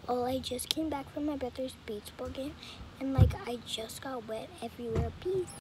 Oh, I just came back from my brother's baseball game, and like I just got wet everywhere. Peace.